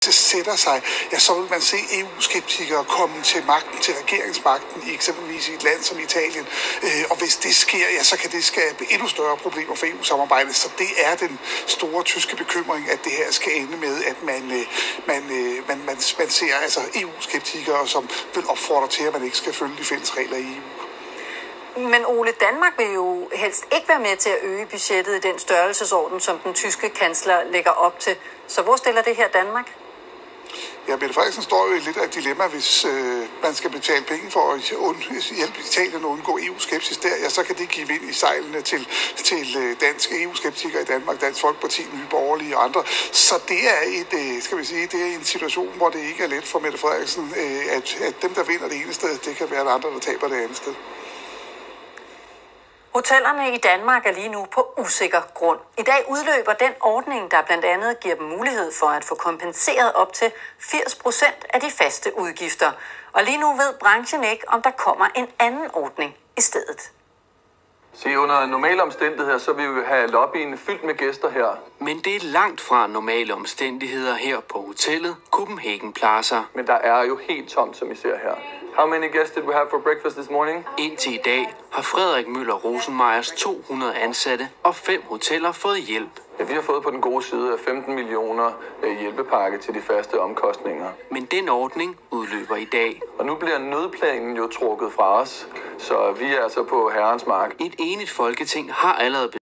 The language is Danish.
sætter sig, ja, så vil man se EU-skeptikere komme til magten, til regeringsmagten i eksempelvis i et land som Italien. Og hvis det sker, ja, så kan det skabe endnu større problemer for EU-samarbejdet. Så det er den store tyske bekymring, at det her skal ende med, at man ser altså EU-skeptikere, som vil opfordre til, at man ikke skal følge de fælles regler i EU. Men Ole, Danmark vil jo helst ikke være med til at øge budgettet i den størrelsesorden, som den tyske kansler lægger op til. Så hvor stiller det her Danmark? Ja, Mette Frederiksen står jo i lidt af et dilemma, hvis man skal betale penge for at hjælpe Italien at undgå EU-skepsis der, ja, så kan det give vind i sejlene til danske EU-skeptikere i Danmark, Dansk Folkeparti, Nye Borgerlige og andre. Så det er det er en situation, hvor det ikke er let for Mette Frederiksen, at dem, der vinder det ene sted, det kan være der andre, der taber det andet sted. Hotellerne i Danmark er lige nu på usikker grund. I dag udløber den ordning, der blandt andet giver dem mulighed for at få kompenseret op til 80% af de faste udgifter. Og lige nu ved branchen ikke, om der kommer en anden ordning i stedet. Se, under normale omstændigheder, så vil vi have lobbyen fyldt med gæster her. Men det er langt fra normale omstændigheder her på hotellet Copenhagen Plaza. Men der er jo helt tomt, som I ser her. How many guests did we have for breakfast this morning? Indtil i dag har Frederik Møller Rosenmeyers 200 ansatte og 5 hoteller fået hjælp. Ja, vi har fået på den gode side af 15 millioner hjælpepakke til de faste omkostninger. Men den ordning udløber i dag. Og nu bliver nødplanen jo trukket fra os, så vi er altså på herrens mark. Et enigt folketing har allerede